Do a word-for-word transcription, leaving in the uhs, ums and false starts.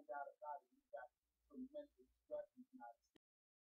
doubt about it. You've got tremendous stress in the United States.